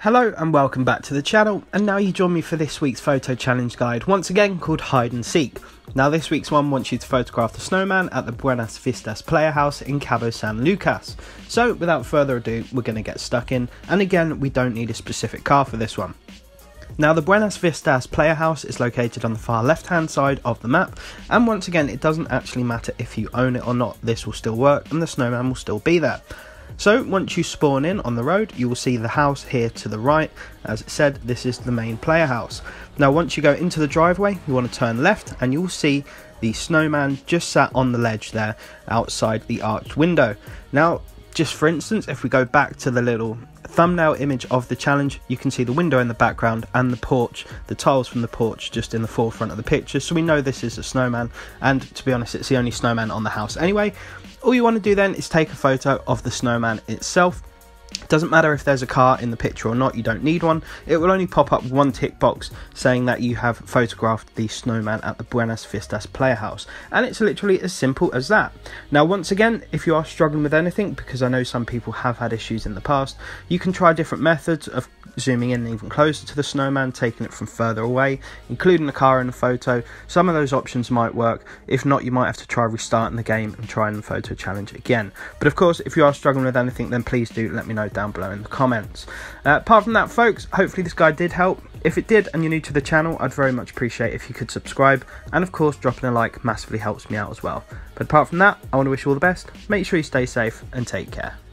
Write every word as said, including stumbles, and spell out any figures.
Hello and welcome back to the channel, and now you join me for this week's photo challenge guide, once again called Hide and Seek. Now this week's one wants you to photograph the snowman at the Buenas Vistas player house in Cabo San Lucas. So without further ado, we're going to get stuck in, and again we don't need a specific car for this one. Now the Buenas Vistas player house is located on the far left hand side of the map, and once again it doesn't actually matter if you own it or not, this will still work and the snowman will still be there. So once you spawn in on the road, you will see the house here to the right. As it said, this is the main player house. Now once you go into the driveway, you want to turn left and you will see the snowman just sat on the ledge there outside the arched window. Now just for instance, if we go back to the little thumbnail image of the challenge, you can see the window in the background and the porch, the tiles from the porch just in the forefront of the picture, so we know this is a snowman, and to be honest it's the only snowman on the house anyway. All you want to do then is take a photo of the snowman itself. It doesn't matter if there's a car in the picture or not, you don't need one. It will only pop up one tick box saying that you have photographed the snowman at the Buenas Vistas player house, and it's literally as simple as that. Now once again, if you are struggling with anything, because I know some people have had issues in the past, you can try different methods of zooming in even closer to the snowman, taking it from further away, including the car in the photo. Some of those options might work. If not, you might have to try restarting the game and trying the photo challenge again. But of course, if you are struggling with anything, then please do let me know down below in the comments. Uh, apart from that folks, hopefully this guide did help. If it did and you're new to the channel, I'd very much appreciate if you could subscribe, and of course dropping a like massively helps me out as well. But apart from that, I want to wish you all the best, make sure you stay safe and take care.